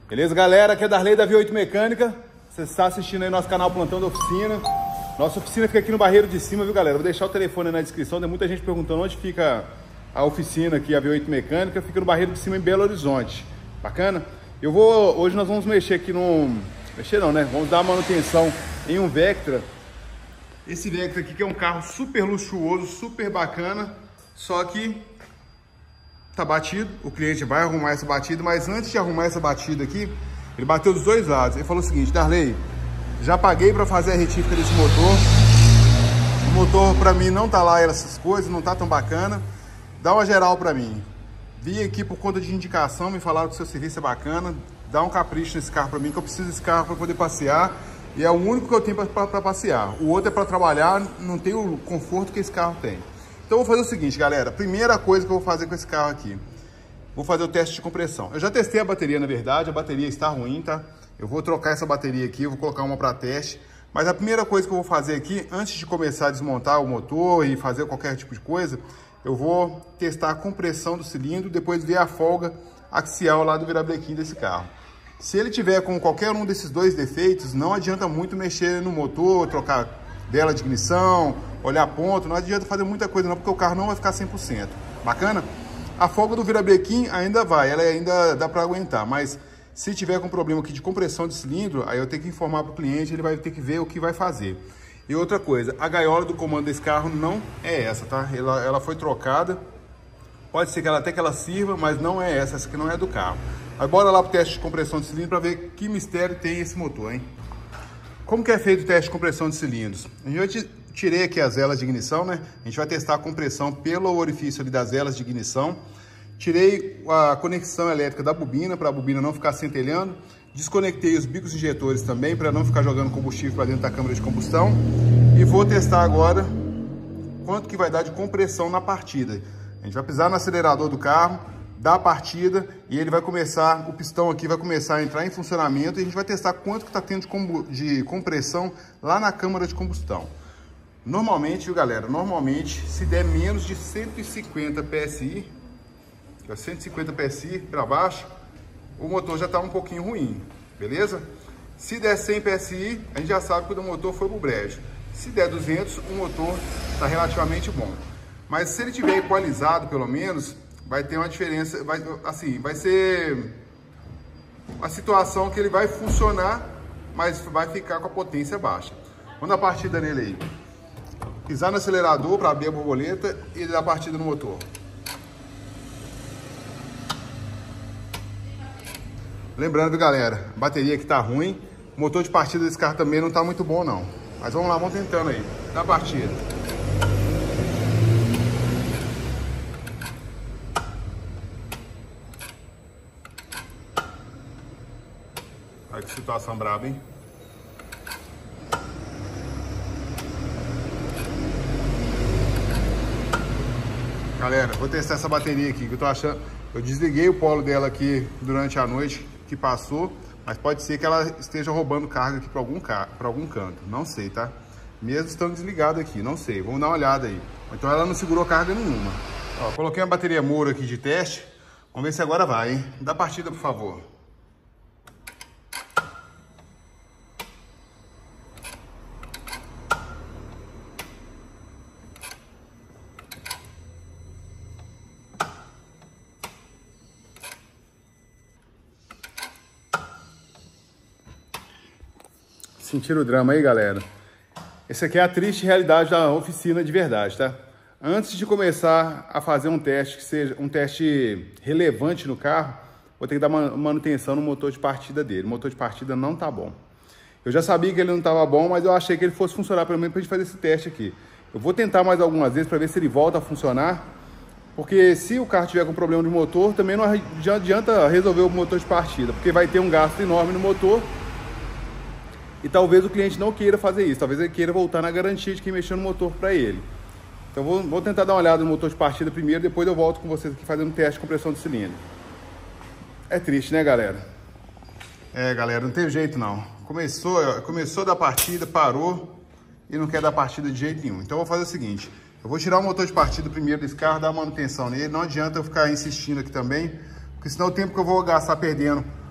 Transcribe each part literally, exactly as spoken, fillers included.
Beleza, galera? Aqui é Darley da V oito Mecânica. Você está assistindo aí nosso canal Plantão da Oficina. Nossa oficina fica aqui no Barreiro de Cima, viu, galera? Vou deixar o telefone aí na descrição. Tem muita gente perguntando onde fica a oficina aqui, a V oito Mecânica. Fica no Barreiro de Cima, em Belo Horizonte. Bacana? Eu vou... Hoje nós vamos mexer aqui num... Mexer não, né? Vamos dar manutenção em um Vectra. Esse Vectra aqui que é um carro super luxuoso, super bacana. Só que... tá batido, o cliente vai arrumar essa batida, mas antes de arrumar essa batida aqui, ele bateu dos dois lados. Ele falou o seguinte: Darley, já paguei para fazer a retífica desse motor, o motor para mim não tá lá essas coisas, não tá tão bacana, dá uma geral para mim. Vim aqui por conta de indicação, me falaram que o seu serviço é bacana, dá um capricho nesse carro para mim, que eu preciso desse carro para poder passear, e é o único que eu tenho para passear. O outro é para trabalhar, não tem o conforto que esse carro tem. Então eu vou fazer o seguinte, galera, primeira coisa que eu vou fazer com esse carro aqui, vou fazer o teste de compressão. Eu já testei a bateria, na verdade, a bateria está ruim, tá? Eu vou trocar essa bateria aqui, eu vou colocar uma para teste, mas a primeira coisa que eu vou fazer aqui, antes de começar a desmontar o motor e fazer qualquer tipo de coisa, eu vou testar a compressão do cilindro, depois ver a folga axial lá do virabrequim desse carro. Se ele tiver com qualquer um desses dois defeitos, não adianta muito mexer no motor, trocar vela de ignição, olhar ponto, não adianta fazer muita coisa não, porque o carro não vai ficar cem por cento. Bacana? A folga do virabrequim ainda vai, ela ainda dá para aguentar, mas se tiver com problema aqui de compressão de cilindro, aí eu tenho que informar para o cliente, ele vai ter que ver o que vai fazer. E outra coisa, a gaiola do comando desse carro não é essa, tá? Ela, ela foi trocada, pode ser que ela até que ela sirva, mas não é essa, essa aqui não é do carro. Aí bora lá pro teste de compressão de cilindro para ver que mistério tem esse motor, hein? Como que é feito o teste de compressão de cilindros? A gente tirei aqui as velas de ignição, né? A gente vai testar a compressão pelo orifício ali das velas de ignição. Tirei a conexão elétrica da bobina, para a bobina não ficar centelhando. Desconectei os bicos injetores também, para não ficar jogando combustível para dentro da câmara de combustão. E vou testar agora quanto que vai dar de compressão na partida. A gente vai pisar no acelerador do carro, dar a partida e ele vai começar, o pistão aqui vai começar a entrar em funcionamento e a gente vai testar quanto que está tendo de, de compressão lá na câmara de combustão. Normalmente, viu, galera, normalmente se der menos de cento e cinquenta P S I, cento e cinquenta P S I para baixo, o motor já está um pouquinho ruim, beleza? Se der cem P S I, a gente já sabe que o motor foi pro brejo. Se der duzentos, o motor está relativamente bom. Mas se ele tiver equalizado pelo menos, vai ter uma diferença, vai, assim, vai ser uma situação que ele vai funcionar, mas vai ficar com a potência baixa. Vamos dar a partida nele aí. Pisar no acelerador para abrir a borboleta e dar a partida no motor. Lembrando, galera, a bateria aqui tá ruim, o motor de partida desse carro também não tá muito bom não. Mas vamos lá, vamos tentando aí, dá a partida. Olha que situação braba, hein? Galera, vou testar essa bateria aqui, que eu tô achando... Eu desliguei o polo dela aqui durante a noite que passou, mas pode ser que ela esteja roubando carga aqui para algum, para algum canto. Não sei, tá? Mesmo estando desligado aqui, não sei. Vamos dar uma olhada aí. Então ela não segurou carga nenhuma. Ó, coloquei uma bateria Moura aqui de teste. Vamos ver se agora vai, hein? Dá partida, por favor. Sentiram o drama aí, galera? Essa aqui é a triste realidade da oficina de verdade, tá? Antes de começar a fazer um teste que seja um teste relevante no carro, vou ter que dar manutenção no motor de partida dele. O motor de partida não tá bom. Eu já sabia que ele não tava bom, mas eu achei que ele fosse funcionar pelo menos pra gente fazer esse teste aqui. Eu vou tentar mais algumas vezes para ver se ele volta a funcionar, porque se o carro tiver com problema de motor, também não adianta resolver o motor de partida, porque vai ter um gasto enorme no motor. E talvez o cliente não queira fazer isso, talvez ele queira voltar na garantia de quem mexeu no motor para ele. Então vou, vou tentar dar uma olhada no motor de partida primeiro, depois eu volto com vocês aqui fazendo um teste de compressão de cilindro. É triste, né, galera? É, galera, não tem jeito não. Começou, começou da partida, parou e não quer dar partida de jeito nenhum. Então eu vou fazer o seguinte, eu vou tirar o motor de partida primeiro desse carro, dar manutenção nele. Não adianta eu ficar insistindo aqui também, porque senão o tempo que eu vou gastar perdendo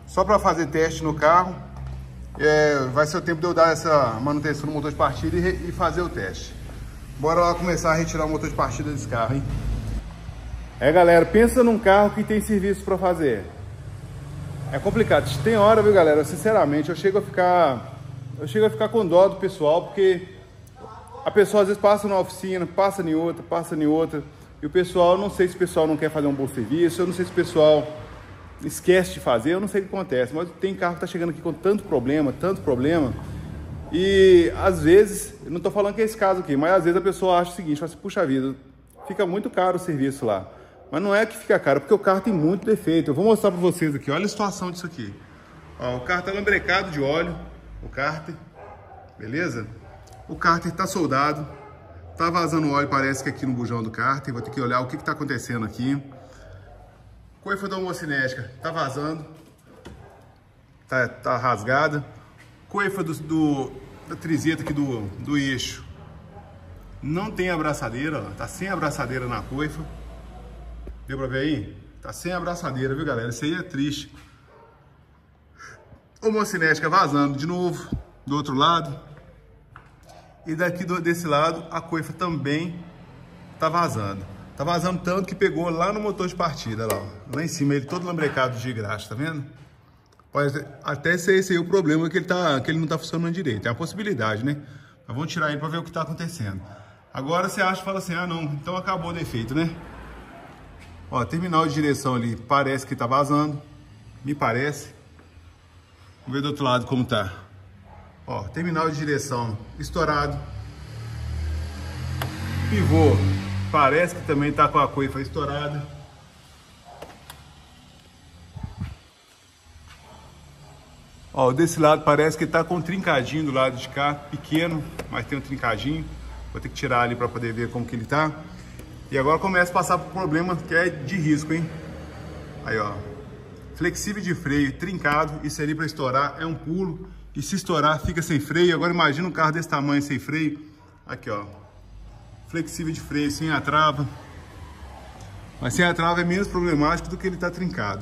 só para fazer teste no carro. É, vai ser o tempo de eu dar essa manutenção no motor de partida e, e fazer o teste. Bora lá começar a retirar o motor de partida desse carro, hein? É, galera, pensa num carro que tem serviço para fazer. É complicado. Tem hora, viu, galera? Sinceramente, eu chego a ficar... Eu chego a ficar com dó do pessoal, porque a pessoa às vezes passa numa oficina, passa em outra, passa em outra. E o pessoal, eu não sei se o pessoal não quer fazer um bom serviço, eu não sei se o pessoal esquece de fazer, eu não sei o que acontece. Mas tem carro que tá chegando aqui com tanto problema, tanto problema. E às vezes, eu não tô falando que é esse caso aqui, mas às vezes a pessoa acha o seguinte, fala assim, puxa vida, fica muito caro o serviço lá. Mas não é que fica caro, porque o carro tem muito defeito. Eu vou mostrar para vocês aqui, olha a situação disso aqui. Ó, o carro tá lambrecado de óleo, o cárter, beleza? O cárter tá soldado, tá vazando óleo, parece que aqui no bujão do cárter. Vou ter que olhar o que que tá acontecendo aqui. Coifa da homocinética tá vazando, tá, tá rasgada. Coifa do, do, da trizeta aqui do, do eixo não tem abraçadeira, ó, tá sem abraçadeira na coifa. Deu pra ver aí? Tá sem abraçadeira, viu, galera? Isso aí é triste. Homocinética vazando de novo do outro lado. E daqui do, desse lado a coifa também tá vazando. Tá vazando tanto que pegou lá no motor de partida, lá, ó. Lá em cima, ele todo lambrecado de graxa, tá vendo? Pode até ser esse aí o problema, que ele, tá, que ele não tá funcionando direito. É uma possibilidade, né? Mas vamos tirar ele pra ver o que tá acontecendo. Agora você acha e fala assim, ah não, então acabou o defeito, né? Ó, terminal de direção ali, parece que tá vazando. Me parece. Vamos ver do outro lado como tá. Ó, terminal de direção estourado. Pivô, parece que também tá com a coifa estourada. Ó, desse lado parece que tá com um trincadinho do lado de cá, pequeno, mas tem um trincadinho. Vou ter que tirar ali para poder ver como que ele tá. E agora começa a passar por problema que é de risco, hein? Aí, ó. Flexível de freio trincado, isso ali para estourar é um pulo. E se estourar, fica sem freio. Agora imagina um carro desse tamanho sem freio. Aqui, ó. Flexível de freio, sem a trava. Mas sem a trava é menos problemático do que ele tá trincado.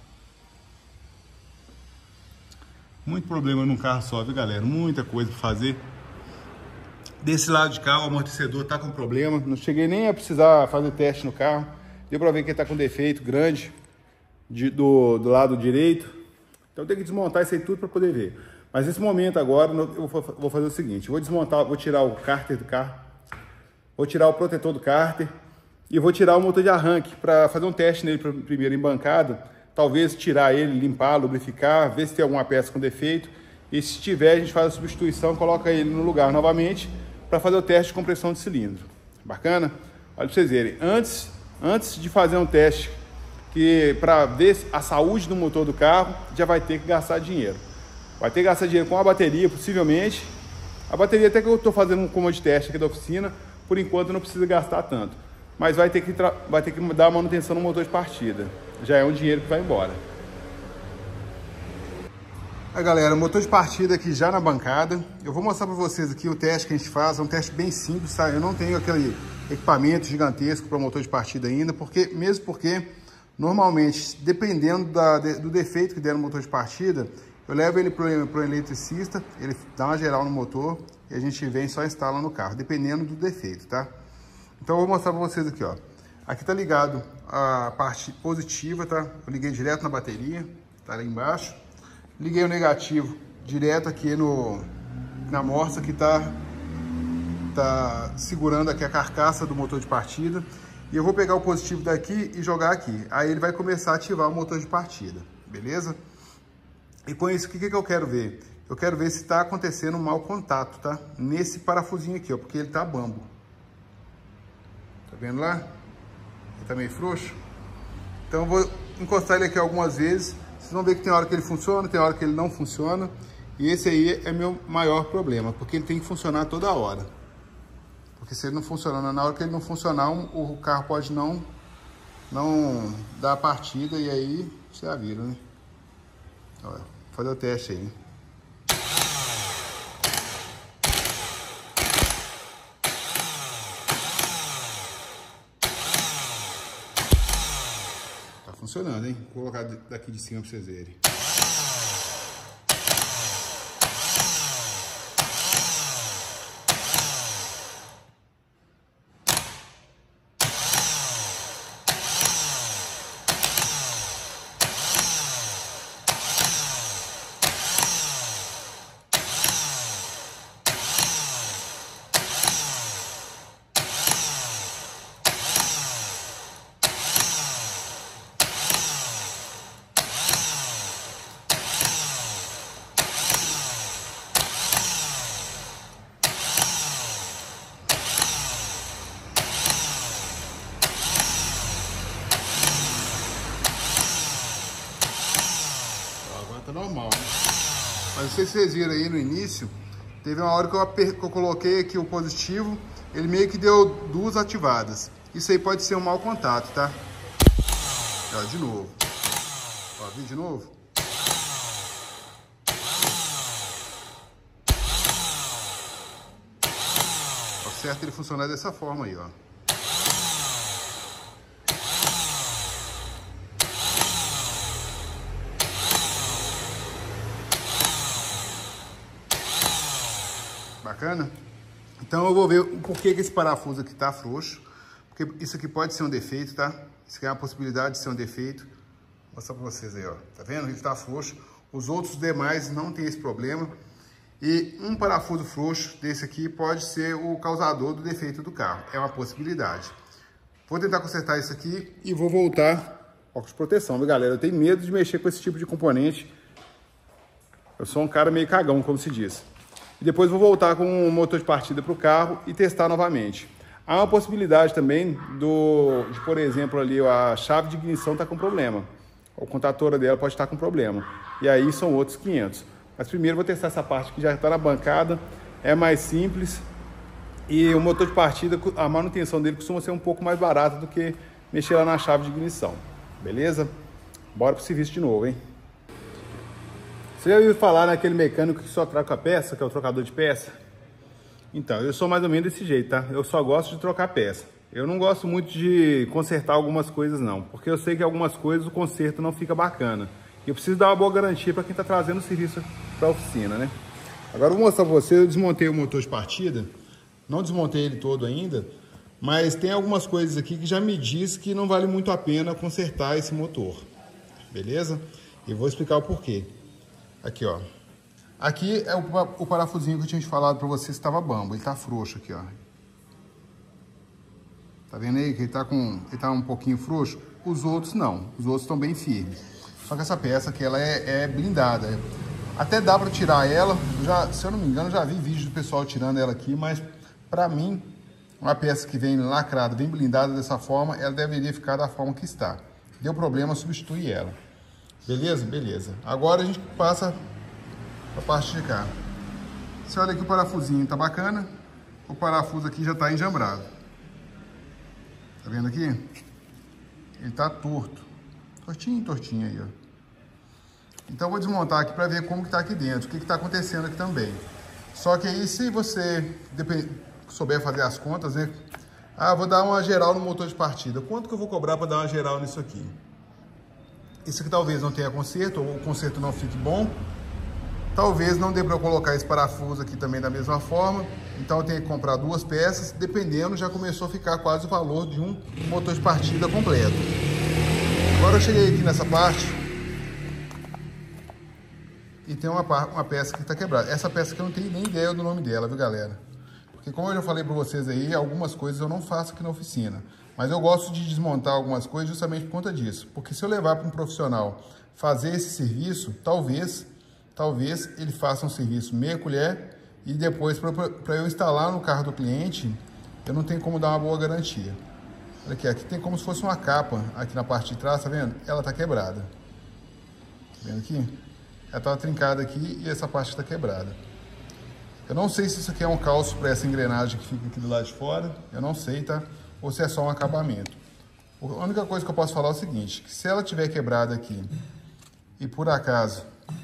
Muito problema num carro só, viu, galera? Muita coisa para fazer. Desse lado de cá, o amortecedor tá com problema. Não cheguei nem a precisar fazer teste no carro. Deu para ver que ele tá com defeito grande de, do, do lado direito. Então tem que desmontar isso aí tudo para poder ver. Mas nesse momento agora, eu vou fazer o seguinte. Vou desmontar, vou tirar o cárter do carro. Vou tirar o protetor do cárter. E vou tirar o motor de arranque para fazer um teste nele primeiro em bancada. Talvez tirar ele, limpar, lubrificar, ver se tem alguma peça com defeito. E se tiver, a gente faz a substituição, coloca ele no lugar novamente para fazer o teste de compressão de cilindro. Bacana? Olha para vocês verem. Antes, antes de fazer um teste que para ver a saúde do motor do carro, já vai ter que gastar dinheiro. Vai ter que gastar dinheiro com a bateria, possivelmente. A bateria até que eu estou fazendo um comando de teste aqui da oficina, por enquanto não precisa gastar tanto. Mas vai ter que, vai ter que dar manutenção no motor de partida. Já é um dinheiro que vai embora. Aí, galera, o motor de partida aqui já na bancada. Eu vou mostrar para vocês aqui o teste que a gente faz. É um teste bem simples, tá? Eu não tenho aquele equipamento gigantesco para motor de partida ainda, porque mesmo porque normalmente, dependendo da, do defeito que der no motor de partida, eu levo ele para o eletricista, ele dá uma geral no motor e a gente vem só instala no carro, dependendo do defeito, tá? Então eu vou mostrar para vocês aqui, ó. Aqui tá ligado a parte positiva, tá? Eu liguei direto na bateria, tá ali embaixo. Liguei o negativo direto aqui no, na morsa que tá, tá segurando aqui a carcaça do motor de partida. E eu vou pegar o positivo daqui e jogar aqui. Aí ele vai começar a ativar o motor de partida, beleza? E com isso, o que, que eu quero ver? Eu quero ver se está acontecendo um mau contato, tá? Nesse parafusinho aqui, ó, porque ele tá bambo. Tá vendo lá? Ele tá meio frouxo. Então eu vou encostar ele aqui algumas vezes. Vocês vão ver que tem hora que ele funciona, tem hora que ele não funciona. E esse aí é meu maior problema, porque ele tem que funcionar toda hora. Porque se ele não funcionar, na hora que ele não funcionar, o carro pode não, não dar a partida e aí você já vira, né? Olha, vou fazer o teste aí. Tá funcionando, hein? Vou colocar daqui de cima pra vocês verem. normal, né? Mas não sei se vocês viram aí no início, teve uma hora que eu, aper... que eu coloquei aqui o positivo, ele meio que deu duas ativadas. Isso aí pode ser um mau contato, tá? Ó, de novo. Ó, vi de novo? Ó, certo ele funcionar dessa forma aí, ó. Bacana? Então eu vou ver o porquê que esse parafuso aqui tá frouxo. Porque isso aqui pode ser um defeito, tá? Isso aqui é uma possibilidade de ser um defeito. Vou mostrar pra vocês aí, ó. Tá vendo? Ele tá frouxo. Os outros demais não tem esse problema. E um parafuso frouxo desse aqui pode ser o causador do defeito do carro. É uma possibilidade. Vou tentar consertar isso aqui e vou voltar. Óculos de proteção, viu, galera? Eu tenho medo de mexer com esse tipo de componente. Eu sou um cara meio cagão, como se diz. E depois vou voltar com o motor de partida para o carro e testar novamente. Há uma possibilidade também do, de, por exemplo, ali a chave de ignição está com problema. A contatora dela pode estar com problema. E aí são outros quinhentos. Mas primeiro vou testar essa parte que já está na bancada. É mais simples. E o motor de partida, a manutenção dele costuma ser um pouco mais barata do que mexer lá na chave de ignição. Beleza? Bora pro serviço de novo, hein? Você já ouviu falar naquele mecânico que só troca a peça, que é o trocador de peça? Então, eu sou mais ou menos desse jeito, tá? Eu só gosto de trocar peça. Eu não gosto muito de consertar algumas coisas, não. Porque eu sei que algumas coisas o conserto não fica bacana. E eu preciso dar uma boa garantia para quem está trazendo o serviço para a oficina, né? Agora eu vou mostrar para você, eu desmontei o motor de partida. Não desmontei ele todo ainda. Mas tem algumas coisas aqui que já me diz que não vale muito a pena consertar esse motor. Beleza? E vou explicar o porquê. Aqui, ó. Aqui é o, o parafusinho que eu tinha te falado pra vocês que estava bambo. Ele tá frouxo aqui, ó. Tá vendo aí que ele tá, com, ele tá um pouquinho frouxo? Os outros não. Os outros estão bem firmes. Só que essa peça aqui, ela é, é blindada. Até dá pra tirar ela. Já, se eu não me engano, já vi vídeo do pessoal tirando ela aqui. Mas pra mim, uma peça que vem lacrada, bem blindada dessa forma, ela deveria ficar da forma que está. Deu problema, substitui ela. Beleza? Beleza. Agora a gente passa a parte de cá. Você olha aqui o parafusinho, tá bacana? O parafuso aqui já tá enjambrado. Tá vendo aqui? Ele tá torto. Tortinho, tortinho aí, ó. Então eu vou desmontar aqui para ver como que tá aqui dentro, o que que tá acontecendo aqui também. Só que aí se você souber fazer as contas, né? Ah, vou dar uma geral no motor de partida. Quanto que eu vou cobrar para dar uma geral nisso aqui? Isso aqui talvez não tenha conserto, ou o conserto não fique bom. Talvez não dê para eu colocar esse parafuso aqui também da mesma forma. Então eu tenho que comprar duas peças. Dependendo, já começou a ficar quase o valor de um motor de partida completo. Agora eu cheguei aqui nessa parte. E tem uma, uma peça que está quebrada. Essa peça que eu não tenho nem ideia do nome dela, viu, galera? Porque como eu já falei para vocês aí, algumas coisas eu não faço aqui na oficina. Mas eu gosto de desmontar algumas coisas justamente por conta disso. Porque se eu levar para um profissional fazer esse serviço, talvez, talvez ele faça um serviço meia colher e depois para eu instalar no carro do cliente, eu não tenho como dar uma boa garantia. Olha aqui, aqui tem como se fosse uma capa aqui na parte de trás, tá vendo? Ela tá quebrada. Tá vendo aqui? Ela tá trincada aqui e essa parte está quebrada. Eu não sei se isso aqui é um calço para essa engrenagem que fica aqui do lado de fora. Eu não sei, tá? Ou se é só um acabamento. A única coisa que eu posso falar é o seguinte, que se ela tiver quebrada aqui e por acaso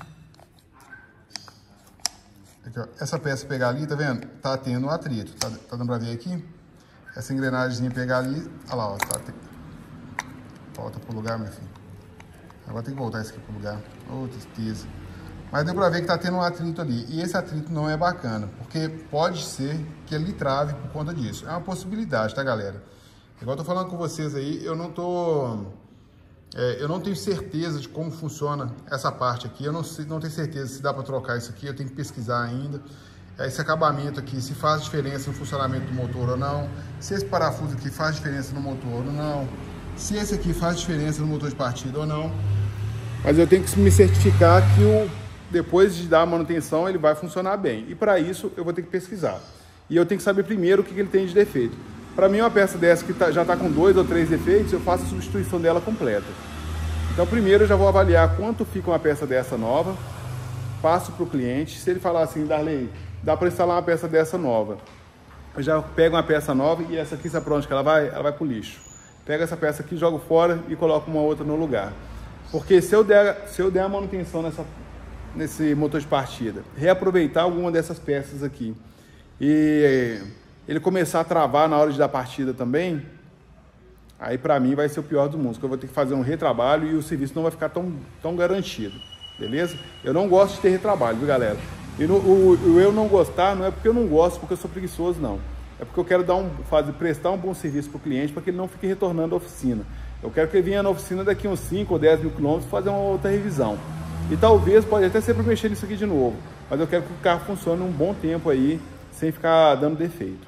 aqui, ó, essa peça pegar ali, tá vendo? Tá tendo um atrito, tá, tá dando pra ver aqui? Essa engrenagem pegar ali, olha lá, ó, tá, tem... volta pro lugar, meu filho. Agora tem que voltar isso aqui pro lugar. Ô, tristeza. Mas deu pra ver que tá tendo um atrito ali. E esse atrito não é bacana, porque pode ser que ele trave por conta disso. É uma possibilidade, tá, galera? Igual eu tô falando com vocês aí, eu não tô... É, eu não tenho certeza de como funciona essa parte aqui. Eu não, sei, não tenho certeza se dá pra trocar isso aqui. Eu tenho que pesquisar ainda. Esse acabamento aqui, se faz diferença no funcionamento do motor ou não. Se esse parafuso aqui faz diferença no motor ou não. Se esse aqui faz diferença no motor de partida ou não. Mas eu tenho que me certificar que o... depois de dar a manutenção, ele vai funcionar bem. E para isso, eu vou ter que pesquisar. E eu tenho que saber primeiro o que ele tem de defeito. Para mim, uma peça dessa que tá, já está com dois ou três defeitos, eu faço a substituição dela completa. Então primeiro eu já vou avaliar quanto fica uma peça dessa nova, passo para o cliente. Se ele falar assim, Darley, dá para instalar uma peça dessa nova, eu já pego uma peça nova e essa aqui, sabe para onde que ela vai? Ela vai para o lixo. Pego essa peça aqui, jogo fora e coloco uma outra no lugar. Porque se eu der, se eu der a manutenção nessa, nesse motor de partida, reaproveitar alguma dessas peças aqui e ele começar a travar na hora de dar partida também, aí para mim vai ser o pior do mundo, porque eu vou ter que fazer um retrabalho e o serviço não vai ficar tão, tão garantido, beleza? Eu não gosto de ter retrabalho, viu, galera? E no, o, o eu não gostar não é porque eu não gosto, porque eu sou preguiçoso, não. É porque eu quero dar um, fazer, prestar um bom serviço para o cliente, para que ele não fique retornando à oficina. Eu quero que ele venha na oficina daqui uns cinco ou dez mil quilômetros fazer uma outra revisão. E talvez pode até ser para mexer nisso aqui de novo, mas eu quero que o carro funcione um bom tempo aí, sem ficar dando defeito.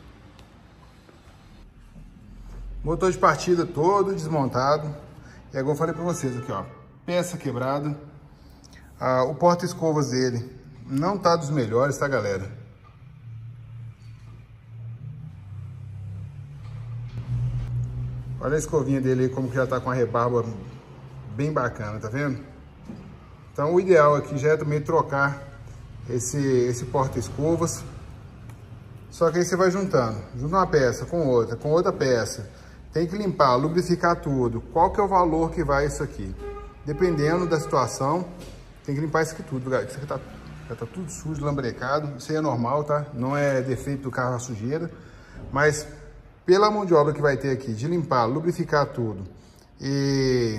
Motor de partida todo desmontado. E agora eu falei para vocês aqui, ó, peça quebrada. Ah, o porta-escovas dele não tá dos melhores, tá, galera? Olha a escovinha dele aí, como que já tá com a rebarba bem bacana, tá vendo? Então o ideal aqui já é também trocar esse, esse porta-escovas. Só que aí você vai juntando, junta uma peça com outra, com outra peça. Tem que limpar, lubrificar tudo. Qual que é o valor que vai isso aqui? Dependendo da situação, tem que limpar isso aqui tudo, galera. Isso aqui tá, já tá tudo sujo, lambrecado. Isso aí é normal, tá? Não é defeito do carro a sujeira. Mas pela mão de obra que vai ter aqui, de limpar, lubrificar tudo e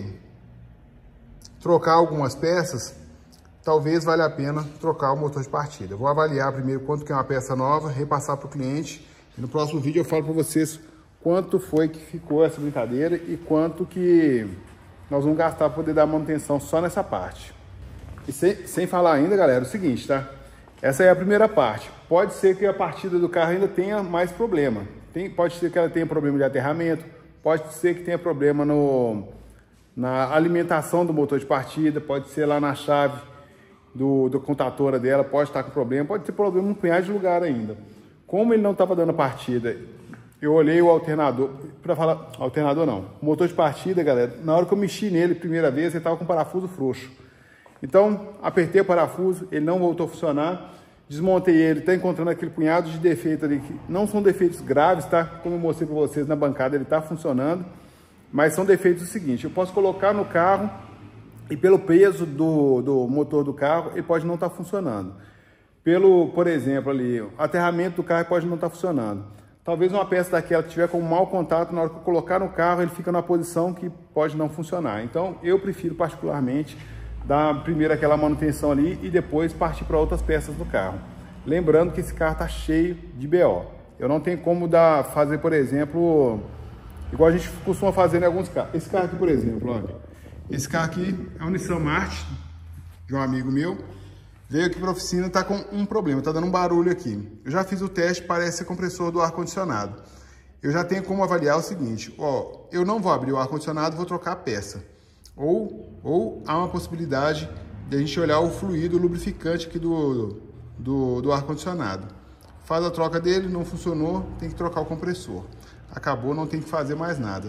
trocar algumas peças, talvez valha a pena trocar o motor de partida. Eu vou avaliar primeiro quanto que é uma peça nova, repassar para o cliente. E no próximo vídeo eu falo para vocês quanto foi que ficou essa brincadeira e quanto que nós vamos gastar para poder dar manutenção só nessa parte. E sem, sem falar ainda, galera, o seguinte, tá? Essa é a primeira parte. Pode ser que a partida do carro ainda tenha mais problema. Tem, pode ser que ela tenha problema de aterramento, pode ser que tenha problema no, na alimentação do motor de partida, pode ser lá na chave do, do contatora dela, pode estar com problema, pode ter problema em um punhado de lugar ainda. Como ele não estava dando partida, eu olhei o alternador, para falar, alternador não, o motor de partida, galera, na hora que eu mexi nele primeira vez, ele estava com parafuso frouxo. Então, apertei o parafuso, ele não voltou a funcionar, desmontei ele, está encontrando aquele punhado de defeito ali, que não são defeitos graves, tá? Como eu mostrei para vocês na bancada, ele está funcionando, mas são defeitos o seguinte, eu posso colocar no carro e pelo peso do, do motor do carro, ele pode não estar tá funcionando. Pelo, por exemplo, ali, o aterramento do carro pode não estar tá funcionando. Talvez uma peça daquela que tiver com mau contato, na hora que eu colocar no carro, ele fica numa posição que pode não funcionar. Então, eu prefiro particularmente dar primeiro aquela manutenção ali e depois partir para outras peças do carro. Lembrando que esse carro está cheio de B O. Eu não tenho como dar, fazer, por exemplo, igual a gente costuma fazer em alguns carros. Esse carro aqui, por exemplo, olha. Esse carro aqui é um Nissan March, de um amigo meu. Veio aqui para a oficina, está com um problema, está dando um barulho aqui. Eu já fiz o teste, parece ser compressor do ar-condicionado. Eu já tenho como avaliar o seguinte, ó, eu não vou abrir o ar-condicionado, vou trocar a peça. Ou, ou há uma possibilidade de a gente olhar o fluido lubrificante aqui do, do, do ar-condicionado. Faz a troca dele, não funcionou, tem que trocar o compressor. Acabou, não tem que fazer mais nada.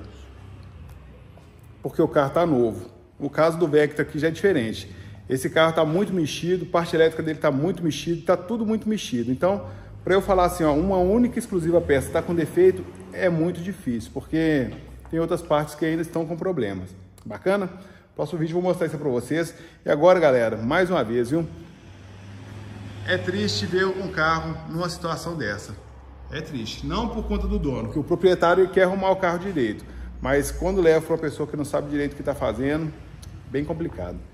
Porque o carro está novo. O caso do Vectra aqui já é diferente. Esse carro está muito mexido, parte elétrica dele está muito mexida, está tudo muito mexido. Então, para eu falar assim, ó, uma única exclusiva peça está com defeito, é muito difícil, porque tem outras partes que ainda estão com problemas. Bacana? Próximo vídeo eu vou mostrar isso para vocês. E agora, galera, mais uma vez, viu? É triste ver um carro numa situação dessa. É triste. Não por conta do dono, que o proprietário quer arrumar o carro direito. Mas quando leva para uma pessoa que não sabe direito o que está fazendo, bem complicado.